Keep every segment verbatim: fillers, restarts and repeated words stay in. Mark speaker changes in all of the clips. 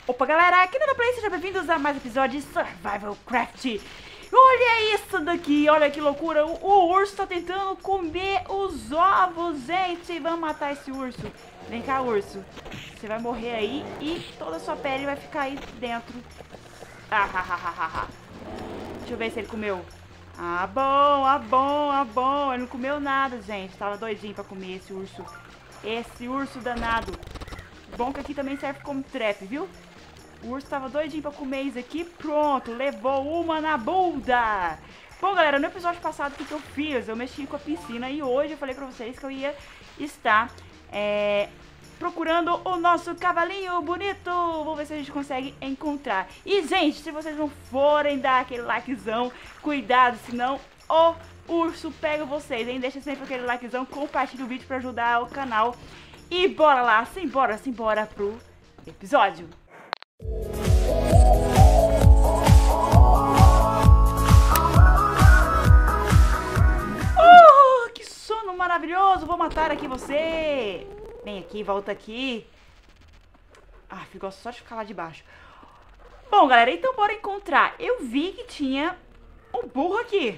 Speaker 1: Opa, galera, aqui no Play, sejam bem-vindos a mais um episódio de Survival Craft. Olha isso daqui, olha que loucura. O, o urso tá tentando comer os ovos, gente. Vamos matar esse urso. Vem cá, urso. Você vai morrer aí e toda a sua pele vai ficar aí dentro. Ah, ha, ha, ha, ha. Deixa eu ver se ele comeu. Ah, bom, ah, bom, ah, bom. Ele não comeu nada, gente. Tava doidinho pra comer esse urso. Esse urso danado. Bom que aqui também serve como trap, viu? O urso tava doidinho pra comer isso aqui. Pronto, levou uma na bunda. Bom, galera, no episódio passado, o que, que eu fiz? Eu mexi com a piscina e hoje eu falei pra vocês que eu ia estar é, procurando o nosso cavalinho bonito. Vamos ver se a gente consegue encontrar. E, gente, se vocês não forem dar aquele likezão, cuidado, senão o urso pega vocês, hein? Deixa sempre aquele likezão, compartilha o vídeo pra ajudar o canal. E bora lá, simbora, simbora pro episódio. Oh, que sono maravilhoso! Vou matar aqui você! Vem aqui, volta aqui. Ah, ficou só de ficar lá de baixo. Bom, galera, então bora encontrar. Eu vi que tinha um burro aqui.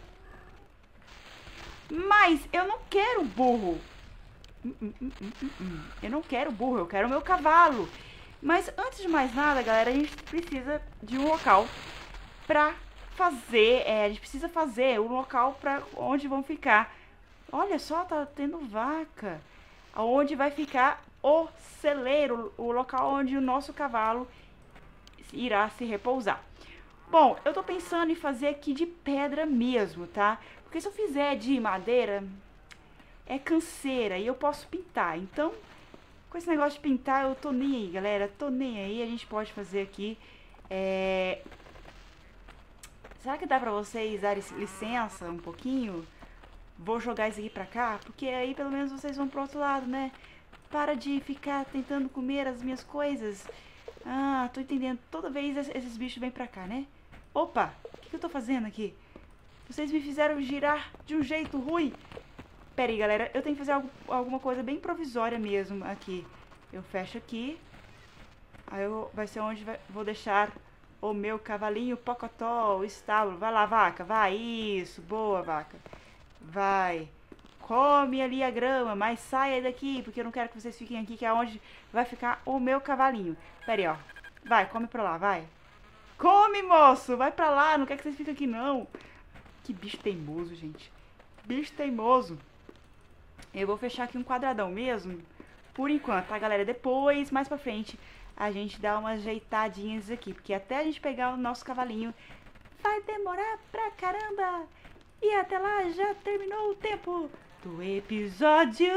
Speaker 1: Mas eu não quero burro. Hum, hum, hum, hum, hum. Eu não quero burro, eu quero o meu cavalo. Mas antes de mais nada, galera, a gente precisa de um local pra fazer, é, a gente precisa fazer um local pra onde vão ficar. Olha só, tá tendo vaca. Onde vai ficar o celeiro, o local onde o nosso cavalo irá se repousar. Bom, eu tô pensando em fazer aqui de pedra mesmo, tá? Porque se eu fizer de madeira, é canseira e eu posso pintar. Então, com esse negócio de pintar, eu tô nem aí, galera. Tô nem aí. A gente pode fazer aqui. É... Será que dá pra vocês darem licença um pouquinho? Vou jogar isso aqui pra cá, porque aí pelo menos vocês vão pro outro lado, né? Para de ficar tentando comer as minhas coisas. Ah, tô entendendo. Toda vez esses bichos vêm pra cá, né? Opa, o que, que eu tô fazendo aqui? Vocês me fizeram girar de um jeito ruim. Pera aí, galera, eu tenho que fazer algo, alguma coisa bem provisória mesmo aqui. Eu fecho aqui. Aí eu, vai ser onde vai, vou deixar o meu cavalinho pocotó, o estábulo. Vai lá, vaca, vai. Isso, boa, vaca. Vai. Come ali a grama, mas saia daqui, porque eu não quero que vocês fiquem aqui, que é onde vai ficar o meu cavalinho. Pera aí, ó. Vai, come pra lá, vai. Come, moço! Vai pra lá, não quero que vocês fiquem aqui, não. Que bicho teimoso, gente. Bicho teimoso. Eu vou fechar aqui um quadradão mesmo, por enquanto, tá, galera? Depois, mais pra frente, a gente dá umas ajeitadinhas aqui, porque até a gente pegar o nosso cavalinho vai demorar pra caramba. E até lá já terminou o tempo do episódio.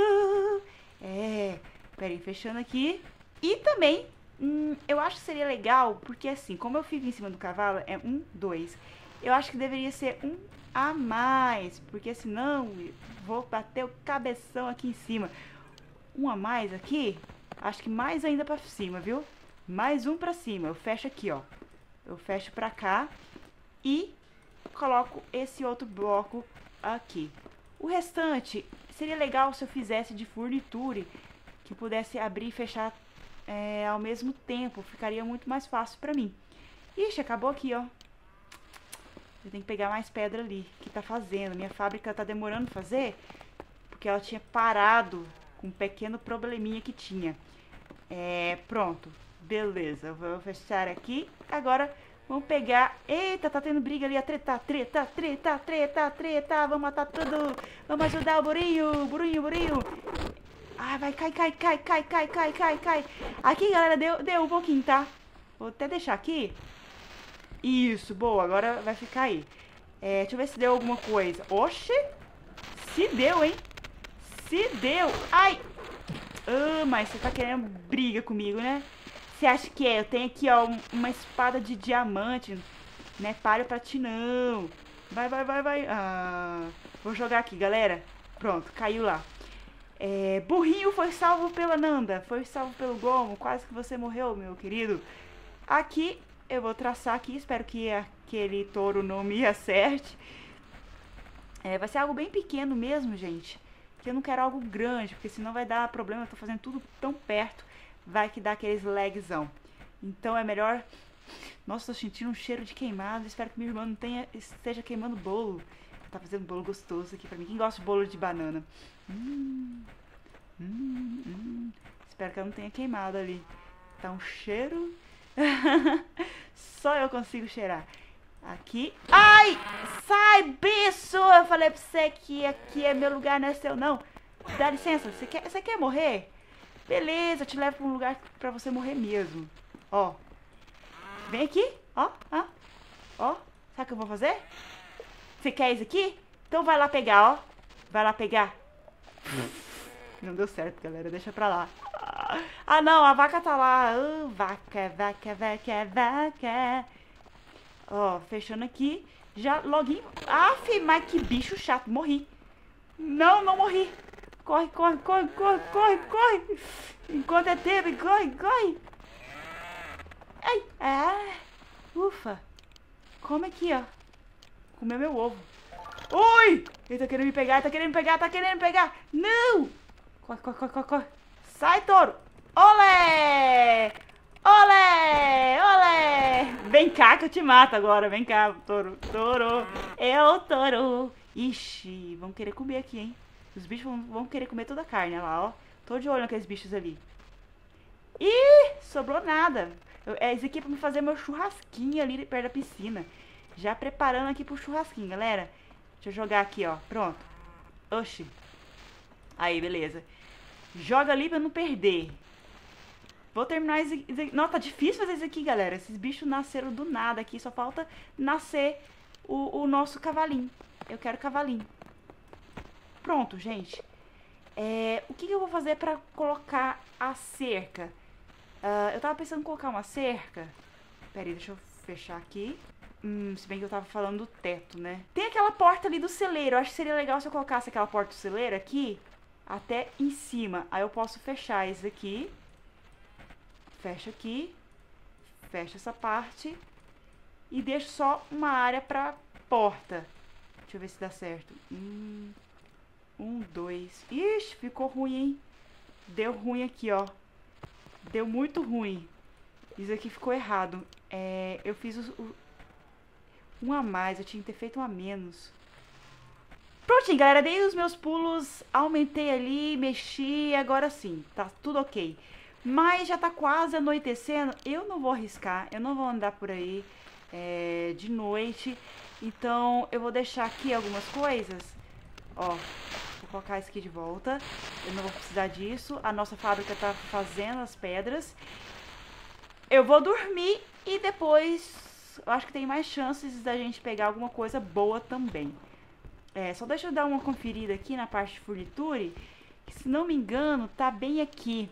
Speaker 1: É, peraí, fechando aqui. E também, hum, eu acho que seria legal, porque assim, como eu fico em cima do cavalo, é um, dois. Eu acho que deveria ser um a mais, porque senão vou bater o cabeção aqui em cima. Um a mais aqui, acho que mais ainda pra cima, viu? Mais um pra cima, eu fecho aqui, ó. Eu fecho pra cá e coloco esse outro bloco aqui. O restante seria legal se eu fizesse de furniture, que pudesse abrir e fechar é, ao mesmo tempo, ficaria muito mais fácil pra mim. Ixi, acabou aqui, ó. Eu tenho que pegar mais pedra ali, que tá fazendo. Minha fábrica tá demorando fazer, porque ela tinha parado com um pequeno probleminha que tinha. É, pronto. Beleza, eu vou fechar aqui. Agora, vamos pegar... Eita, tá tendo briga ali, a treta, treta, treta, treta, treta. Vamos matar tudo. Vamos ajudar o burinho, burinho, burinho. Ah, vai, cai, cai, cai, cai, cai, cai, cai, cai. Aqui, galera, deu, deu um pouquinho, tá? Vou até deixar aqui. Isso, boa, agora vai ficar aí. É, deixa eu ver se deu alguma coisa. Oxe, se deu, hein? Se deu. Ai! Ah, mas você tá querendo briga comigo, né? Você acha que é? Eu tenho aqui, ó, uma espada de diamante. Não é palha pra ti, não. Vai, vai, vai, vai. Ah, vou jogar aqui, galera. Pronto, caiu lá. É, burrinho foi salvo pela Nanda. Foi salvo pelo Gomo. Quase que você morreu, meu querido. Aqui... Eu vou traçar aqui, espero que aquele touro não me acerte. É, vai ser algo bem pequeno mesmo, gente. Que eu não quero algo grande, porque senão vai dar problema. Eu tô fazendo tudo tão perto, vai que dá aqueles lagzão. Então é melhor... Nossa, tô sentindo um cheiro de queimado. Espero que minha irmã não tenha, esteja queimando bolo. Tá fazendo bolo gostoso aqui pra mim. Quem gosta de bolo de banana? Hum, hum, hum. Espero que ela não tenha queimado ali. Tá um cheiro... Só eu consigo cheirar. Aqui. Ai! Sai, bicho! Eu falei pra você que aqui é meu lugar, não é seu, não. Dá licença, você quer, você quer morrer? Beleza, eu te levo pra um lugar pra você morrer mesmo. Ó. Vem aqui. Ó, ó. Ó. Sabe o que eu vou fazer? Você quer isso aqui? Então vai lá pegar, ó. Vai lá pegar. Não deu certo, galera. Deixa pra lá. Ah, não. A vaca tá lá. Uh, vaca, vaca, vaca, vaca. Ó, fechando aqui. Já loguinho. Aff, mas que bicho chato. Morri. Não, não morri. Corre, corre, corre, corre, corre, corre. Enquanto é tempo, corre, corre. Ai, ah, ufa. Come aqui, ó. Comeu meu ovo. Ui! Ele tá querendo me pegar, ele tá querendo me pegar, tá querendo me pegar. Não! Corre, corre, corre, corre, corre. Sai, touro. Olé! Olé! Olé! Vem cá que eu te mato agora. Vem cá, touro. Touro. É o touro. Ixi, vão querer comer aqui, hein? Os bichos vão, vão querer comer toda a carne, olha lá, ó. Tô de olho naqueles bichos ali. Ih, sobrou nada. Eu, é isso aqui é pra me fazer meu churrasquinho ali perto da piscina. Já preparando aqui pro churrasquinho, galera. Deixa eu jogar aqui, ó. Pronto. Oxi. Aí, beleza. Joga ali pra não perder. Vou terminar isso aqui. Não, tá difícil fazer isso aqui, galera. Esses bichos nasceram do nada aqui. Só falta nascer o, o nosso cavalinho. Eu quero cavalinho. Pronto, gente. É, o que, que eu vou fazer pra colocar a cerca? Uh, eu tava pensando em colocar uma cerca. Pera aí, deixa eu fechar aqui. Hum, se bem que eu tava falando do teto, né? Tem aquela porta ali do celeiro. Eu acho que seria legal se eu colocasse aquela porta do celeiro aqui até em cima. Aí eu posso fechar isso aqui. Fecha aqui. Fecha essa parte. E deixo só uma área pra porta. Deixa eu ver se dá certo. Hum, um, dois. Ixi, ficou ruim, hein? Deu ruim aqui, ó. Deu muito ruim. Isso aqui ficou errado. É, eu fiz o, o, um a mais. Eu tinha que ter feito um a menos. Prontinho, galera. Dei os meus pulos. Aumentei ali, mexi. Agora sim, tá tudo ok. Mas já tá quase anoitecendo. Eu não vou arriscar. Eu não vou andar por aí é, de noite. Então, eu vou deixar aqui algumas coisas. Ó, vou colocar isso aqui de volta. Eu não vou precisar disso. A nossa fábrica tá fazendo as pedras. Eu vou dormir e depois eu acho que tem mais chances da gente pegar alguma coisa boa também. É, só deixa eu dar uma conferida aqui na parte de furniture. Que, se não me engano, tá bem aqui.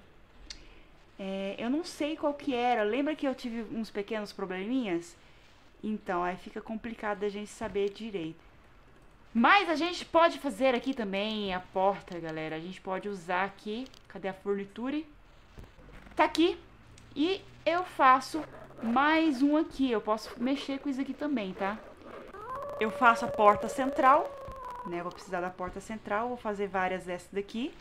Speaker 1: É, eu não sei qual que era. Lembra que eu tive uns pequenos probleminhas? Então, aí fica complicado da gente saber direito. Mas a gente pode fazer aqui também a porta, galera. A gente pode usar aqui. Cadê a furniture? Tá aqui. E eu faço mais um aqui. Eu posso mexer com isso aqui também, tá? Eu faço a porta central, né? Vou precisar da porta central. Vou fazer várias dessas daqui.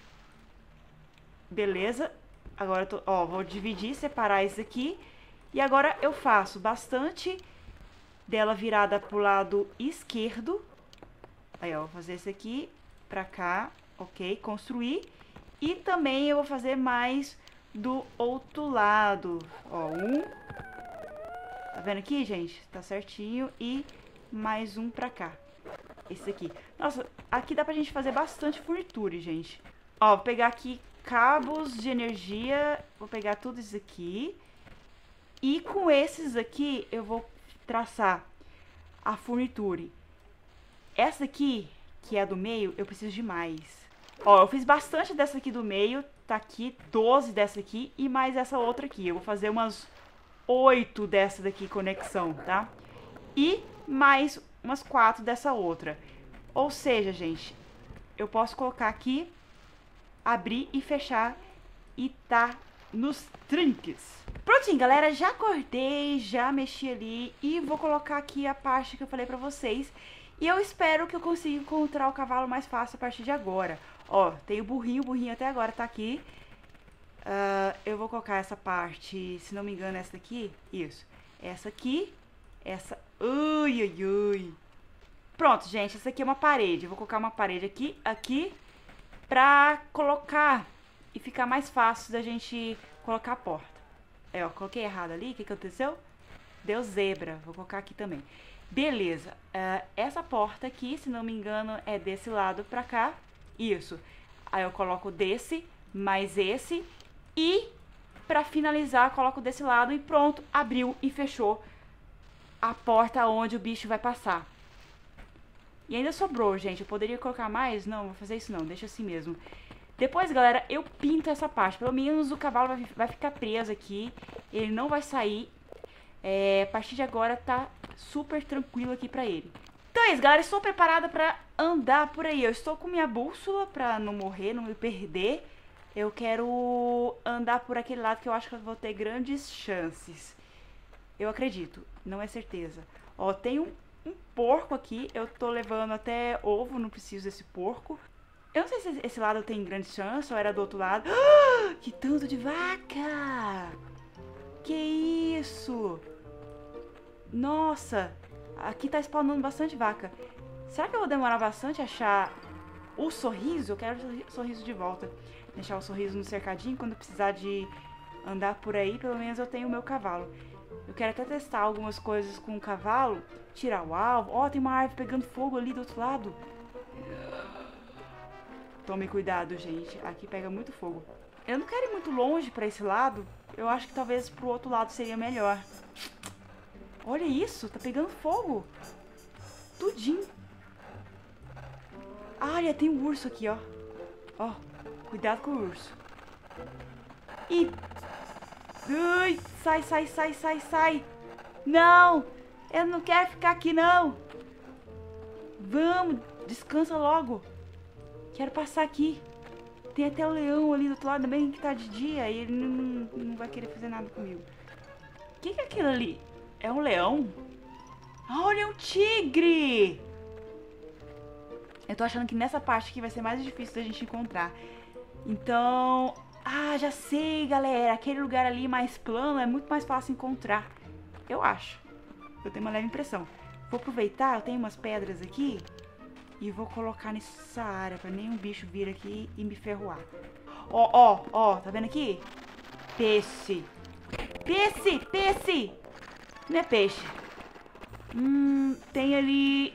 Speaker 1: Beleza. Agora eu tô... Ó, vou dividir, separar isso aqui. E agora eu faço bastante dela virada pro lado esquerdo. Aí, ó, vou fazer esse aqui pra cá, ok? Construir. E também eu vou fazer mais do outro lado. Ó, um. Tá vendo aqui, gente? Tá certinho. E mais um pra cá. Esse aqui. Nossa, aqui dá pra gente fazer bastante furniture, gente. Ó, vou pegar aqui cabos de energia. Vou pegar tudo isso aqui. E com esses aqui eu vou traçar a furniture. Essa aqui, que é a do meio, eu preciso de mais. Ó, eu fiz bastante dessa aqui do meio. Tá aqui, doze dessa aqui e mais essa outra aqui. Eu vou fazer umas oito dessa daqui, conexão, tá? E mais umas quatro dessa outra. Ou seja, gente, eu posso colocar aqui, abrir e fechar e tá nos trinques. Prontinho, galera, já acordei, já mexi ali e vou colocar aqui a parte que eu falei pra vocês. E eu espero que eu consiga encontrar o cavalo mais fácil a partir de agora. Ó, tem o burrinho, o burrinho até agora tá aqui. Uh, eu vou colocar essa parte, se não me engano, essa daqui. Isso. Essa aqui. Essa. Ui, ui, ui. Pronto, gente. Essa aqui é uma parede. Eu vou colocar uma parede aqui, aqui. Pra colocar e ficar mais fácil da gente colocar a porta. É, ó, coloquei errado ali. O que, que aconteceu? Deu zebra. Vou colocar aqui também. Beleza. Uh, essa porta aqui, se não me engano, é desse lado pra cá. Isso. Aí eu coloco desse, mais esse. E, pra finalizar, coloco desse lado e pronto. Abriu e fechou a porta onde o bicho vai passar. E ainda sobrou, gente. Eu poderia colocar mais? Não, vou fazer isso não. Deixa assim mesmo. Depois, galera, eu pinto essa parte. Pelo menos o cavalo vai, vai ficar preso aqui. Ele não vai sair. É, a partir de agora tá super tranquilo aqui pra ele. Então é isso, galera. Estou preparada pra andar por aí. Eu estou com minha bússola pra não morrer, não me perder. Eu quero andar por aquele lado que eu acho que eu vou ter grandes chances. Eu acredito. Não é certeza. Ó, tem um, um porco aqui. Eu tô levando até ovo. Não preciso desse porco. Eu não sei se esse lado tem grande chance ou era do outro lado. Ah, que tanto de vaca! Que isso? Nossa! Aqui tá spawnando bastante vaca. Será que eu vou demorar bastante a achar o sorriso? Eu quero o sorriso de volta. Deixar o sorriso no cercadinho. Quando eu precisar de andar por aí, pelo menos eu tenho o meu cavalo. Eu quero até testar algumas coisas com o cavalo. Tirar o alvo. Ó, oh, tem uma árvore pegando fogo ali do outro lado. Tome cuidado, gente. Aqui pega muito fogo. Eu não quero ir muito longe pra esse lado. Eu acho que talvez pro outro lado seria melhor. Olha isso. Tá pegando fogo. Tudinho. Olha, tem um urso aqui, ó. Ó, cuidado com o urso. E... Ui, sai, sai, sai, sai, sai. Não, eu não quero ficar aqui, não. Vamos, descansa logo. Quero passar aqui. Tem até o leão ali do outro lado também que tá de dia e ele não, não vai querer fazer nada comigo. O que, que é aquilo ali? É um leão? Olha, é um tigre! Eu tô achando que nessa parte aqui vai ser mais difícil da gente encontrar. Então... Ah, já sei, galera. Aquele lugar ali mais plano é muito mais fácil encontrar. Eu acho. Eu tenho uma leve impressão. Vou aproveitar, eu tenho umas pedras aqui. E vou colocar nessa área pra nenhum bicho vir aqui e me ferroar. Ó, ó, ó. Tá vendo aqui? Peixe. Peixe, peixe. Não é peixe. Hum, tem ali...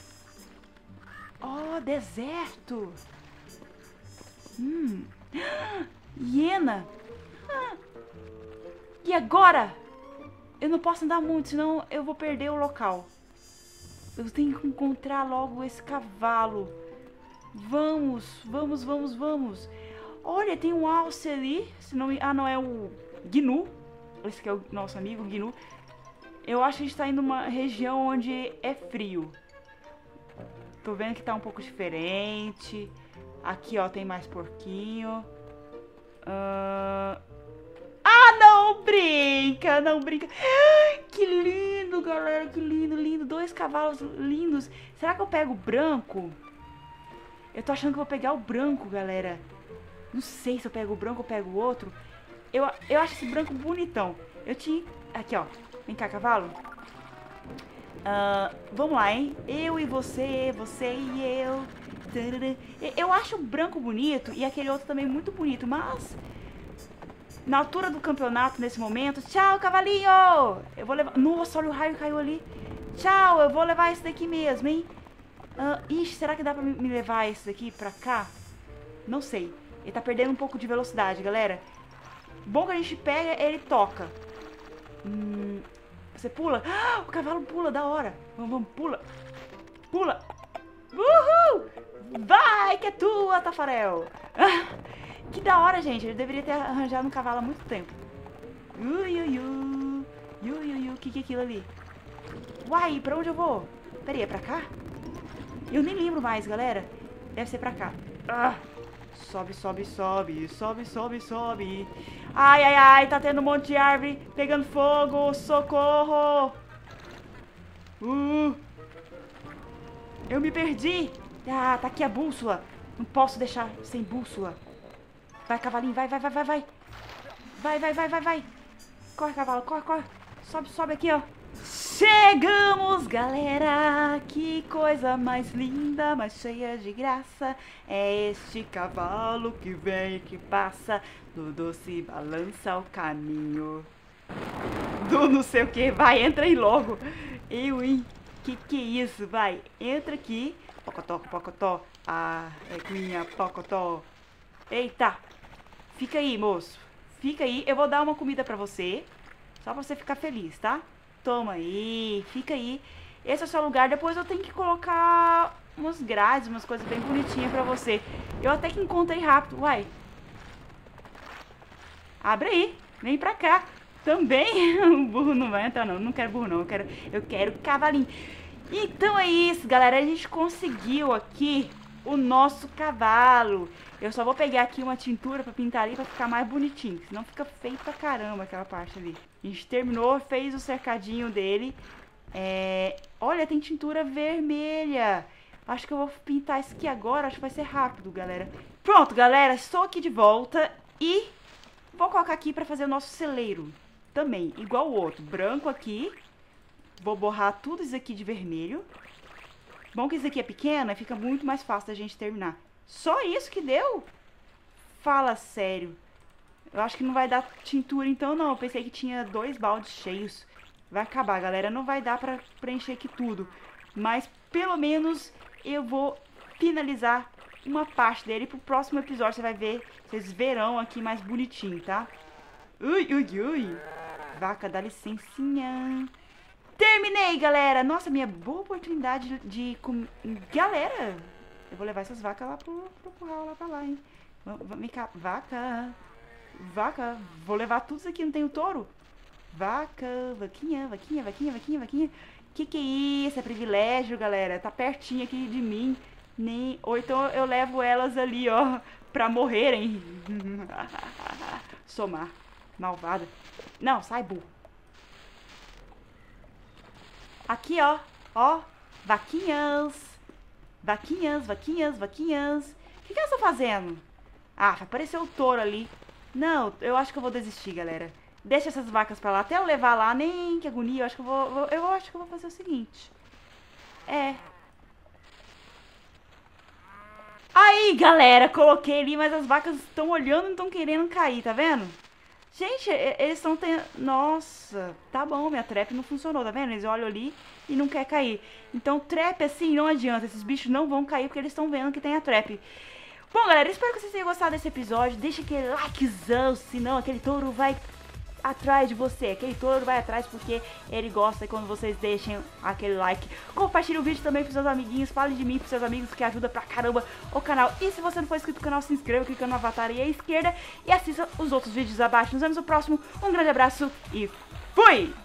Speaker 1: Ó, deserto. Hum... Hiena. Ah. E agora? Eu não posso andar muito, senão eu vou perder o local. Eu tenho que encontrar logo esse cavalo. Vamos, vamos, vamos, vamos. Olha, tem um alce ali. Se não... Ah, não, é o Gnu. Esse que é o nosso amigo, Gnu. Eu acho que a gente tá indo numa região onde é frio. Tô vendo que tá um pouco diferente. Aqui, ó, tem mais porquinho. Uh... Ah, não brinca, não brinca. Que lindo, galera, que lindo, lindo. Dois cavalos lindos. Será que eu pego o branco? Eu tô achando que eu vou pegar o branco, galera. Não sei se eu pego o branco ou pego o outro. Eu, eu acho esse branco bonitão. Eu tinha... Aqui, ó. Vem cá, cavalo. Uh, vamos lá, hein? Eu e você, você e eu... Eu acho o branco bonito e aquele outro também muito bonito, mas na altura do campeonato, nesse momento... Tchau, cavalinho! Eu vou levar... Nossa, olha o raio que caiu ali. Tchau, eu vou levar esse daqui mesmo, hein? Uh, ixi, será que dá pra me levar esse daqui pra cá? Não sei. Ele tá perdendo um pouco de velocidade, galera. Bom que a gente pega, ele toca. Hum, você pula? Ah, o cavalo pula, da hora. Vamos, vamos, pula. Pula. Uhul! Vai, que é tua, Tafarel. Ah, que da hora, gente. Ele deveria ter arranjado um cavalo há muito tempo. Ui, ui, ui. Ui, ui, ui. O que que é aquilo ali? Uai, pra onde eu vou? Peraí, é pra cá? Eu nem lembro mais, galera. Deve ser pra cá. Ah, sobe, sobe, sobe. Sobe, sobe, sobe. Ai, ai, ai. Tá tendo um monte de árvore pegando fogo. Socorro. Uh. Eu me perdi. Ah, tá aqui a bússola. Não posso deixar sem bússola. Vai, cavalinho. Vai, vai, vai, vai, vai. Vai, vai, vai, vai, vai. Corre, cavalo, corre, corre. Sobe, sobe aqui, ó. Chegamos, galera! Que coisa mais linda, mais cheia de graça. É este cavalo que vem e que passa, do doce balança o caminho. Do não sei o que, vai, entra aí logo. Eu, hein? Que que é isso? Vai, entra aqui. Pocotó, pocotó. Ah, é minha pocotó. Eita! Fica aí, moço. Fica aí, eu vou dar uma comida pra você. Só pra você ficar feliz, tá? Toma aí, fica aí. Esse é o seu lugar. Depois eu tenho que colocar umas grades, umas coisas bem bonitinhas pra você. Eu até que encontrei rápido. Uai. Abre aí. Vem pra cá. Também. O burro não vai entrar, não. Não quero burro, não. Eu quero, eu quero cavalinho. Então é isso, galera. A gente conseguiu aqui o nosso cavalo. Eu só vou pegar aqui uma tintura pra pintar ali pra ficar mais bonitinho. Senão fica feio pra caramba aquela parte ali. A gente terminou, fez o cercadinho dele. É... Olha, tem tintura vermelha. Acho que eu vou pintar isso aqui agora. Acho que vai ser rápido, galera. Pronto, galera. Estou aqui de volta. E vou colocar aqui pra fazer o nosso celeiro. Também, igual o outro. Branco aqui. Vou borrar tudo isso aqui de vermelho. Bom que isso aqui é pequeno e fica muito mais fácil da gente terminar. Só isso que deu? Fala sério. Eu acho que não vai dar tintura então, não. Eu pensei que tinha dois baldes cheios. Vai acabar, galera. Não vai dar pra preencher aqui tudo. Mas, pelo menos, eu vou finalizar uma parte dele. Pro próximo episódio, você vai ver. Vocês verão aqui mais bonitinho, tá? Ui, ui, ui. Vaca, dá licencinha. Terminei, galera. Nossa, minha boa oportunidade de... Com... Galera, eu vou levar essas vacas lá pro, pro curral, lá pra lá, hein. Vem cá, vaca... Vaca, vou levar tudo isso aqui, não tem o touro? Vaca, vaquinha, vaquinha, vaquinha, vaquinha, vaquinha. Que que é isso? É privilégio, galera. Tá pertinho aqui de mim. Nem... Ou então eu levo elas ali, ó, pra morrerem. Somar. Malvada. Não, sai, burro. Aqui, ó. Ó. Vaquinhas. Vaquinhas, vaquinhas, vaquinhas. O que, que elas estão fazendo? Ah, apareceu o touro ali. Não, eu acho que eu vou desistir, galera. Deixa essas vacas pra lá. Até eu levar lá, nem que agonia. Eu acho que eu vou, eu acho que eu vou fazer o seguinte. É. Aí, galera, coloquei ali, mas as vacas estão olhando e não estão querendo cair, tá vendo? Gente, eles estão tendo... Nossa, tá bom, minha trap não funcionou, tá vendo? Eles olham ali e não quer cair. Então, trap assim, não adianta. Esses bichos não vão cair porque eles estão vendo que tem a trap. Bom, galera, espero que vocês tenham gostado desse episódio. Deixa aquele likezão, senão aquele touro vai atrás de você. Aquele touro vai atrás porque ele gosta quando vocês deixem aquele like. Compartilhe o vídeo também pros seus amiguinhos. Fale de mim pros seus amigos, que ajuda pra caramba o canal. E se você não for inscrito no canal, se inscreva clicando no avatar aí à esquerda. E assista os outros vídeos abaixo. Nos vemos no próximo. Um grande abraço e fui!